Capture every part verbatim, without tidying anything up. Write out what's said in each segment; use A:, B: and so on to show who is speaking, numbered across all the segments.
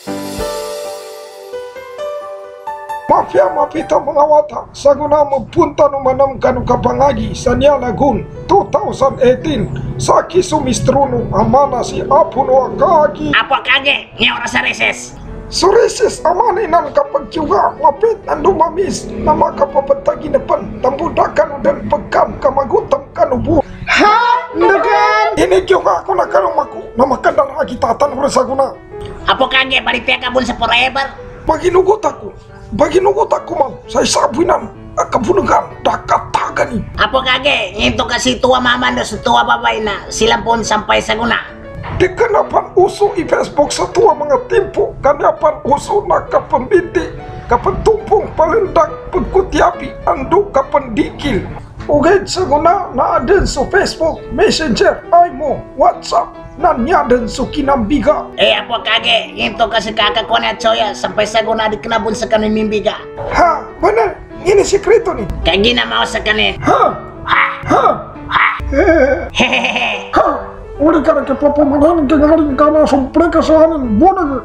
A: Mafia mapita mengawata saguna mempunta numanam kanu kapangagi sania lagun dua ribu delapan belas saki sumistrunu amana si apuno kagi
B: apa kage nyawa rasa reses
A: Surisis amaninan kapag juga mapit andu mamis nama kapapatagi depan tambudakan dan pekan kamagutam kanubu
C: Ha? Ndugan?
A: ini juga aku nak kanumaku nama kandang agitatan bersaguna
B: apa kage balik pia kabun sa forever
A: bagi nugut aku bagi nugut aku man saya sabunan kabunugan dakat tagani
B: apa kage ngito kasi tua mama no sa tua babay na silang pun sampai sa guna
A: dikenapan usu i Facebook setua mga timpo kanapan usu na kapambiti kapantumpong palendak pagkutiapi ando kapandikil ugay sa guna na aden sa Facebook Messenger ay mo WhatsApp na nyaden sa kinambiga
B: eh apa kage ngito kasi kakakwa na choya sampai sa guna di kinabun sa kanin mimbiga
A: ha mana ini sekreto ni
B: kage na mau sa kanin
A: ha
B: ha
A: ha
B: ha
A: hehehe ha Uli karena ke papa manahan ke ngaring karena sumpre kesahanan bodoh.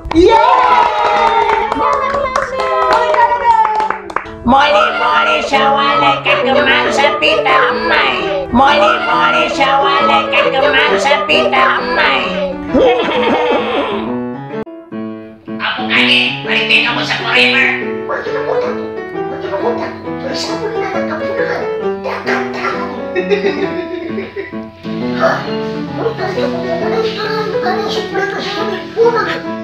B: Moli moli syawale kagumang sa pita amay. Moli moli syawale kagumang sa pita amay. Apo kage, balitin ako sa forever.
A: Bagi na motak, bagi na motak. Saya sabi na nagkapulihan. Takang tao. Ha? Uli karena ke papa manahan ke ngaring karena sumpre kesahanan bodoh.